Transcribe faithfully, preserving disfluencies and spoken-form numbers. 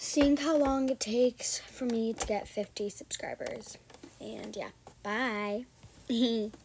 seeing how long it takes for me to get fifty subscribers. And yeah, bye.